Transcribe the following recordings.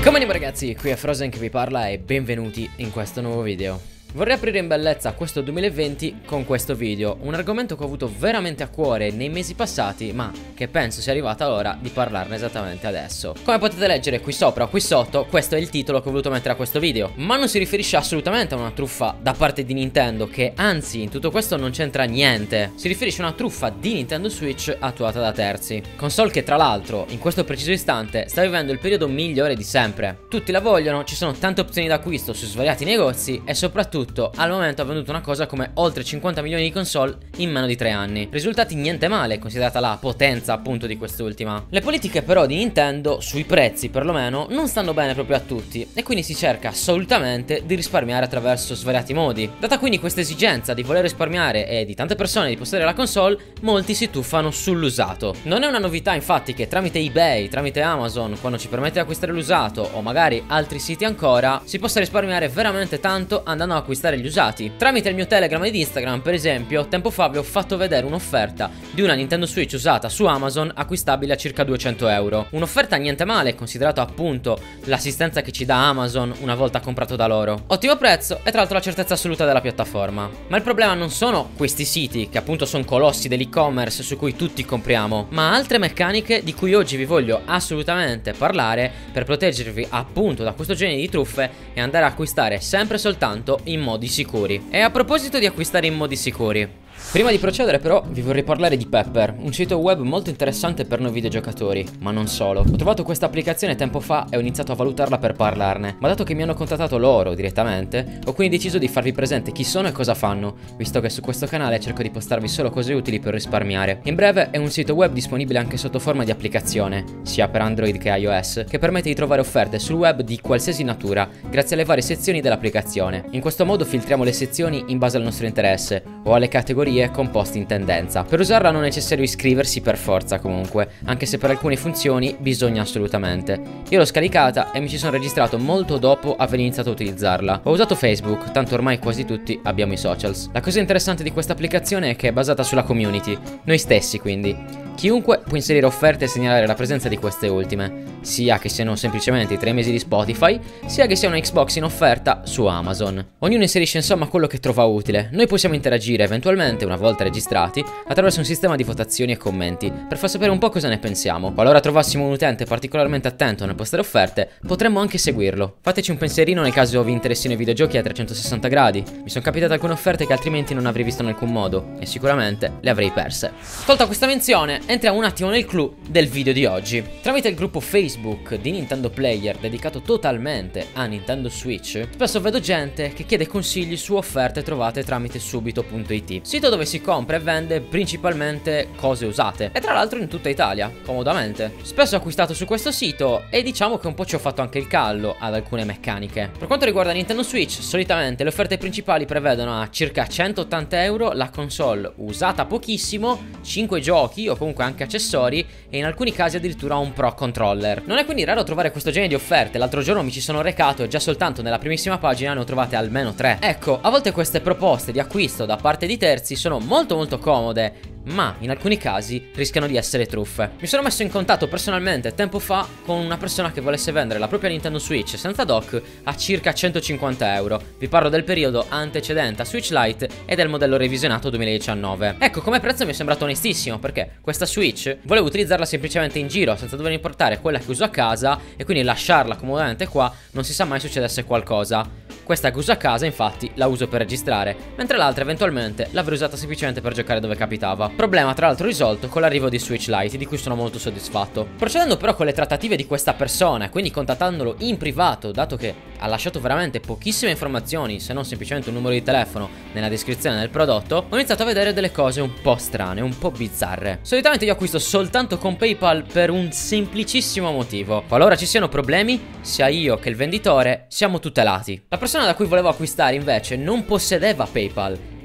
Come andiamo ragazzi, qui è Frozen che vi parla e benvenuti in questo nuovo video. Vorrei aprire in bellezza questo 2020 con questo video, un argomento che ho avuto veramente a cuore nei mesi passati, ma che penso sia arrivata l'ora di parlarne esattamente adesso. Come potete leggere qui sopra o qui sotto, questo è il titolo che ho voluto mettere a questo video, ma non si riferisce assolutamente a una truffa da parte di Nintendo, che anzi in tutto questo non c'entra niente. Si riferisce a una truffa di Nintendo Switch attuata da terzi, console che tra l'altro in questo preciso istante sta vivendo il periodo migliore di sempre. Tutti la vogliono, ci sono tante opzioni d'acquisto su svariati negozi e soprattutto al momento ha venduto una cosa come oltre 50 milioni di console in meno di 3 anni. Risultati niente male considerata la potenza appunto di quest'ultima. Le politiche però di Nintendo sui prezzi perlomeno non stanno bene proprio a tutti e quindi si cerca assolutamente di risparmiare attraverso svariati modi. Data quindi questa esigenza di voler risparmiare e di tante persone di possedere la console, molti si tuffano sull'usato. Non è una novità infatti che tramite eBay, tramite Amazon, quando ci permette di acquistare l'usato o magari altri siti ancora, si possa risparmiare veramente tanto andando a acquistare gli usati. Tramite il mio Telegram ed Instagram per esempio, tempo fa vi ho fatto vedere un'offerta di una Nintendo Switch usata su Amazon acquistabile a circa 200 euro. Un'offerta niente male considerato appunto l'assistenza che ci dà Amazon una volta comprato da loro. Ottimo prezzo e tra l'altro la certezza assoluta della piattaforma. Ma il problema non sono questi siti che appunto sono colossi dell'e-commerce su cui tutti compriamo, ma altre meccaniche di cui oggi vi voglio assolutamente parlare per proteggervi appunto da questo genere di truffe e andare a acquistare sempre soltanto in modi sicuri. E a proposito di acquistare in modi sicuri, prima di procedere però vi vorrei parlare di Pepper, un sito web molto interessante per noi videogiocatori, ma non solo. Ho trovato questa applicazione tempo fa e ho iniziato a valutarla per parlarne, ma dato che mi hanno contattato loro direttamente, ho quindi deciso di farvi presente chi sono e cosa fanno, visto che su questo canale cerco di postarvi solo cose utili per risparmiare. In breve è un sito web disponibile anche sotto forma di applicazione, sia per Android che iOS, che permette di trovare offerte sul web di qualsiasi natura, grazie alle varie sezioni dell'applicazione. In questo modo filtriamo le sezioni in base al nostro interesse o alle categorie composti in tendenza. Per usarla non è necessario iscriversi per forza comunque, anche se per alcune funzioni bisogna assolutamente. Io l'ho scaricata e mi ci sono registrato molto dopo aver iniziato a utilizzarla. Ho usato Facebook, tanto ormai quasi tutti abbiamo i socials. La cosa interessante di questa applicazione è che è basata sulla community, noi stessi quindi. Chiunque può inserire offerte e segnalare la presenza di queste ultime, sia che siano semplicemente i 3 mesi di Spotify, sia che sia una Xbox in offerta su Amazon. Ognuno inserisce insomma quello che trova utile. Noi possiamo interagire eventualmente, una volta registrati, attraverso un sistema di votazioni e commenti, per far sapere un po' cosa ne pensiamo. Qualora trovassimo un utente particolarmente attento nel postare offerte, potremmo anche seguirlo. Fateci un pensierino nel caso vi interessino i videogiochi a 360 gradi. Mi sono capitate alcune offerte che altrimenti non avrei visto in alcun modo, e sicuramente le avrei perse. Tolta questa menzione, entriamo un attimo nel clou del video di oggi. Tramite il gruppo Facebook di Nintendo Player dedicato totalmente a Nintendo Switch, spesso vedo gente che chiede consigli su offerte trovate tramite subito.it, sito dove si compra e vende principalmente cose usate, e tra l'altro in tutta Italia, comodamente. Spesso ho acquistato su questo sito e diciamo che un po' ci ho fatto anche il callo ad alcune meccaniche. Per quanto riguarda Nintendo Switch, solitamente le offerte principali prevedono a circa 180 euro la console usata pochissimo, 5 giochi o comunque anche accessori e in alcuni casi addirittura un Pro Controller. Non è quindi raro trovare questo genere di offerte. L'altro giorno mi ci sono recato e già soltanto nella primissima pagina ne ho trovate almeno 3. Ecco, a volte queste proposte di acquisto da parte di terzi sono molto comode, ma in alcuni casi rischiano di essere truffe. Mi sono messo in contatto personalmente tempo fa con una persona che volesse vendere la propria Nintendo Switch senza dock a circa 150 euro. Vi parlo del periodo antecedente a Switch Lite e del modello revisionato 2019. Ecco, come prezzo mi è sembrato onestissimo, perché questa Switch volevo utilizzarla semplicemente in giro senza dover importare quella che uso a casa e quindi lasciarla comodamente qua, non si sa mai succedesse qualcosa. Questa che uso a casa infatti la uso per registrare, mentre l'altra eventualmente l'avrei usata semplicemente per giocare dove capitava. Problema tra l'altro risolto con l'arrivo di Switch Lite, di cui sono molto soddisfatto. Procedendo però con le trattative di questa persona, quindi contattandolo in privato, dato che ha lasciato veramente pochissime informazioni, se non semplicemente un numero di telefono nella descrizione del prodotto, ho iniziato a vedere delle cose un po' strane, un po' bizzarre. Solitamente io acquisto soltanto con PayPal per un semplicissimo motivo: qualora ci siano problemi, sia io che il venditore siamo tutelati. La persona da cui volevo acquistare invece non possedeva PayPal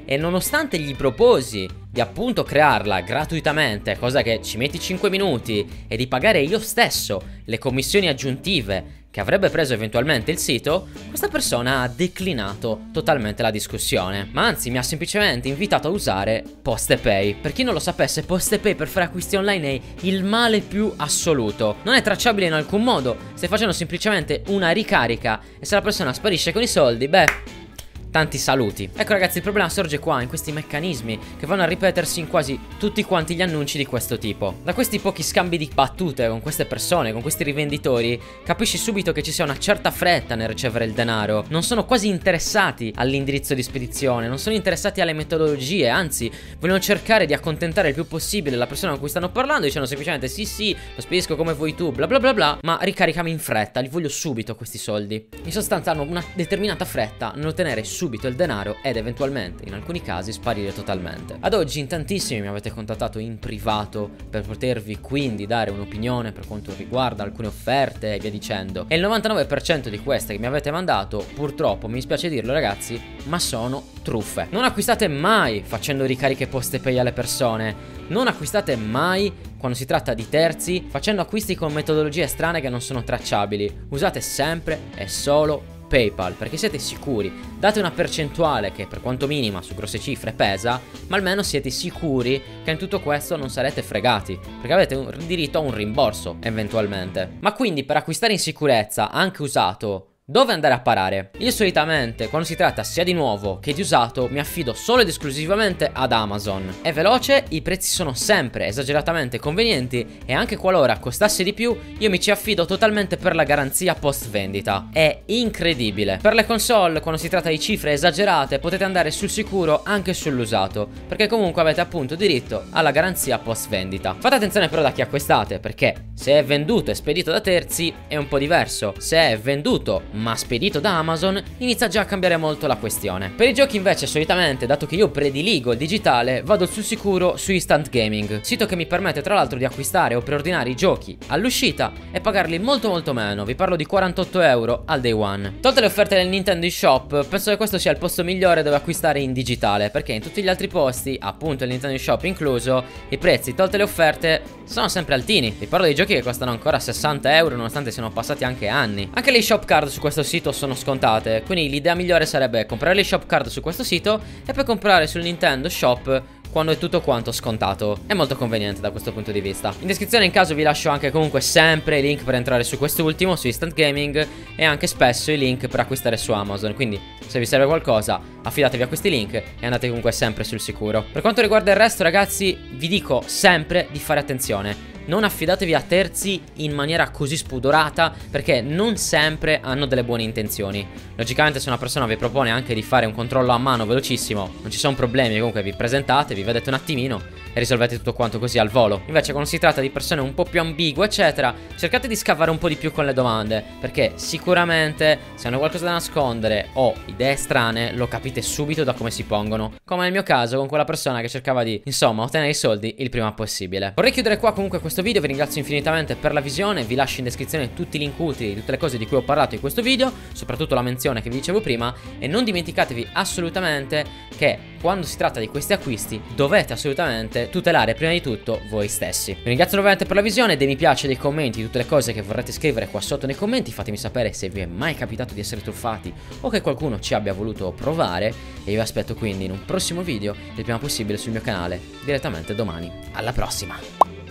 e nonostante gli proposi di appunto crearla gratuitamente, cosa che ci metti 5 minuti, e di pagare io stesso le commissioni aggiuntive che avrebbe preso eventualmente il sito, questa persona ha declinato totalmente la discussione, ma anzi mi ha semplicemente invitato a usare PostePay. Per chi non lo sapesse, PostePay per fare acquisti online è il male più assoluto, non è tracciabile in alcun modo, stai facendo semplicemente una ricarica e se la persona sparisce con i soldi, beh, tanti saluti. Ecco ragazzi, il problema sorge qua, in questi meccanismi che vanno a ripetersi in quasi tutti quanti gli annunci di questo tipo. Da questi pochi scambi di battute con queste persone, con questi rivenditori, capisci subito che ci sia una certa fretta nel ricevere il denaro. Non sono quasi interessati all'indirizzo di spedizione, non sono interessati alle metodologie, anzi vogliono cercare di accontentare il più possibile la persona con cui stanno parlando, dicendo semplicemente sì, lo spedisco come vuoi tu, bla bla bla bla, ma ricaricami in fretta, li voglio subito questi soldi. In sostanza hanno una determinata fretta nell'ottenere subito il denaro ed eventualmente in alcuni casi sparire totalmente. Ad oggi in tantissimi mi avete contattato in privato per potervi quindi dare un'opinione per quanto riguarda alcune offerte e via dicendo, e il 99% di queste che mi avete mandato, purtroppo mi dispiace dirlo ragazzi, ma sono truffe. Non acquistate mai facendo ricariche PostePay alle persone, non acquistate mai quando si tratta di terzi facendo acquisti con metodologie strane che non sono tracciabili. Usate sempre e solo PayPal perché siete sicuri. Date una percentuale che per quanto minima su grosse cifre pesa, ma almeno siete sicuri che in tutto questo non sarete fregati, perché avete un diritto a un rimborso eventualmente. Ma quindi per acquistare in sicurezza anche usato, dove andare a parare? Io solitamente quando si tratta sia di nuovo che di usato mi affido solo ed esclusivamente ad Amazon. È veloce, i prezzi sono sempre esageratamente convenienti e anche qualora costasse di più io mi ci affido totalmente per la garanzia post vendita. È incredibile. Per le console quando si tratta di cifre esagerate potete andare sul sicuro anche sull'usato, perché comunque avete appunto diritto alla garanzia post vendita. Fate attenzione però da chi acquistate, perché se è venduto e spedito da terzi è un po' diverso. Se è venduto ma spedito da Amazon inizia già a cambiare molto la questione. Per i giochi invece solitamente, dato che io prediligo il digitale, vado sul sicuro su Instant Gaming, sito che mi permette tra l'altro di acquistare o preordinare i giochi all'uscita e pagarli molto meno. Vi parlo di 48 euro al day one. Tolte le offerte del Nintendo eShop, penso che questo sia il posto migliore dove acquistare in digitale, perché in tutti gli altri posti, appunto il Nintendo eShop incluso, i prezzi, tolte le offerte, sono sempre altini. Vi parlo di giochi che costano ancora 60 euro nonostante siano passati anche anni. Anche le eShop card su questo sito sono scontate, quindi l'idea migliore sarebbe comprare le shop card su questo sito e poi comprare sul Nintendo Shop quando è tutto quanto scontato. È molto conveniente da questo punto di vista. In descrizione in caso vi lascio anche comunque sempre i link per entrare su quest'ultimo, su Instant Gaming, e anche spesso i link per acquistare su Amazon, quindi se vi serve qualcosa affidatevi a questi link e andate comunque sempre sul sicuro. Per quanto riguarda il resto ragazzi vi dico sempre di fare attenzione. Non affidatevi a terzi in maniera così spudorata, perché non sempre hanno delle buone intenzioni. Logicamente se una persona vi propone anche di fare un controllo a mano velocissimo, non ci sono problemi, comunque vi presentate, vi vedete un attimino e risolvete tutto quanto così al volo. Invece quando si tratta di persone un po' più ambigue eccetera, cercate di scavare un po' di più con le domande, perché sicuramente se hanno qualcosa da nascondere o idee strane lo capite subito da come si pongono, come nel mio caso con quella persona che cercava di insomma ottenere i soldi il prima possibile. Vorrei chiudere qua comunque questo video, vi ringrazio infinitamente per la visione, vi lascio in descrizione tutti i link utili, tutte le cose di cui ho parlato in questo video, soprattutto la menzione che vi dicevo prima, e non dimenticatevi assolutamente che quando si tratta di questi acquisti dovete assolutamente tutelare prima di tutto voi stessi. Vi ringrazio nuovamente per la visione, dei mi piace, dei commenti, tutte le cose che vorrete scrivere qua sotto nei commenti, fatemi sapere se vi è mai capitato di essere truffati o che qualcuno ci abbia voluto provare, e io vi aspetto quindi in un prossimo video il prima possibile sul mio canale, direttamente domani. Alla prossima!